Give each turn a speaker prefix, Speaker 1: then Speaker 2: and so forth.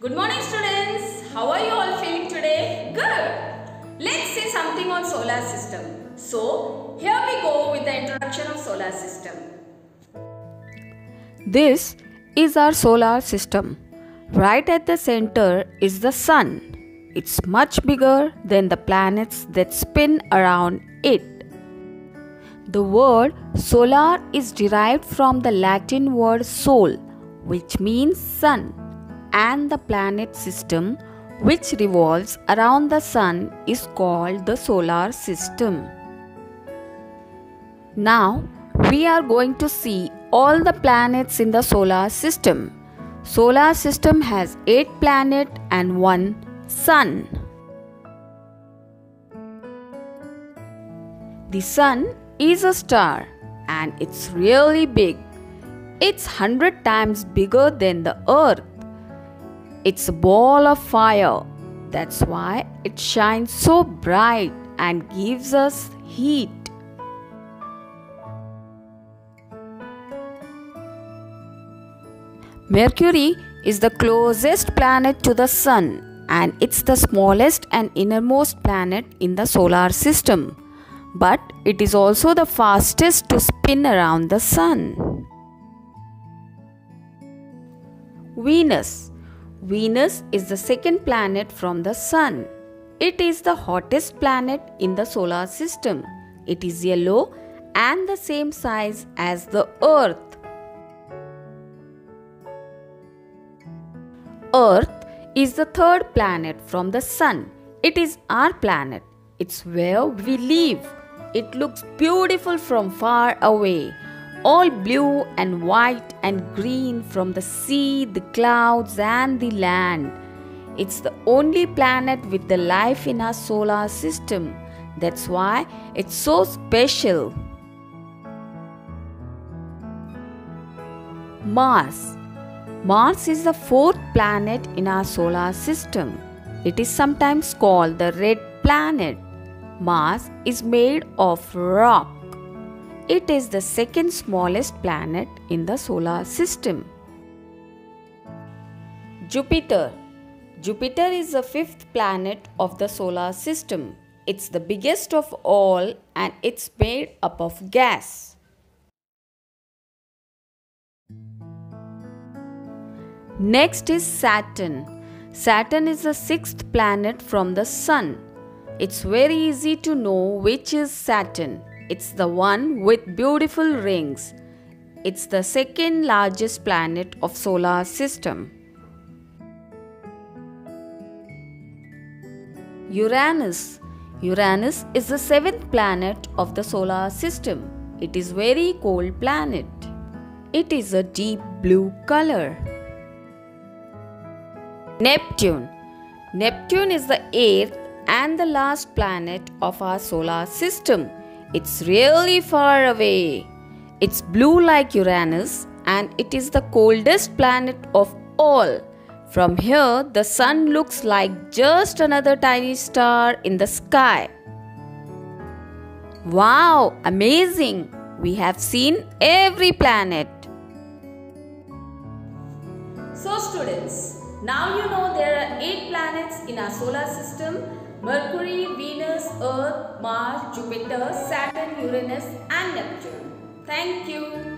Speaker 1: Good morning students. How are you all feeling today? Good. Let's see something on solar system. So here we go with the introduction of solar system.
Speaker 2: This is our solar system. Right at the center is the sun. It's much bigger than the planets that spin around it. The word solar is derived from the Latin word sol, which means sun, and the planet system, which revolves around the sun, is called the solar system. Now, we are going to see all the planets in the solar system. Solar system has 8 planets and 1 sun. The sun is a star and it's really big. It's 100 times bigger than the earth. It's a ball of fire. That's why it shines so bright and gives us heat. Mercury is the closest planet to the sun, and it's the smallest and innermost planet in the solar system. But it is also the fastest to spin around the sun. Venus. Venus is the second planet from the sun. It is the hottest planet in the solar system. It is yellow and the same size as the Earth. Earth is the third planet from the sun. It is our planet. It's where we live. It looks beautiful from far away, all blue and white and green from the sea, the clouds and the land. It's the only planet with the life in our solar system. That's why it's so special. Mars. Mars is the fourth planet in our solar system. It is sometimes called the red planet. Mars is made of rock. It is the second smallest planet in the solar system. Jupiter. Jupiter is the fifth planet of the solar system. It's the biggest of all and it's made up of gas. Next is Saturn. Saturn is the sixth planet from the sun. It's very easy to know which is Saturn. It's the one with beautiful rings. It's the second largest planet of solar system. Uranus. Uranus is the seventh planet of the solar system. It is very cold planet. It is a deep blue color. Neptune. Neptune is the eighth and the last planet of our solar system. It's really far away. It's blue like Uranus and it is the coldest planet of all. From here, the sun looks like just another tiny star in the sky. Wow, amazing! We have seen every planet.
Speaker 1: So students, now you know there are 8 planets in our solar system: Mercury, Venus, Earth, Mars, Jupiter, Saturn, Uranus and Neptune. Thank you.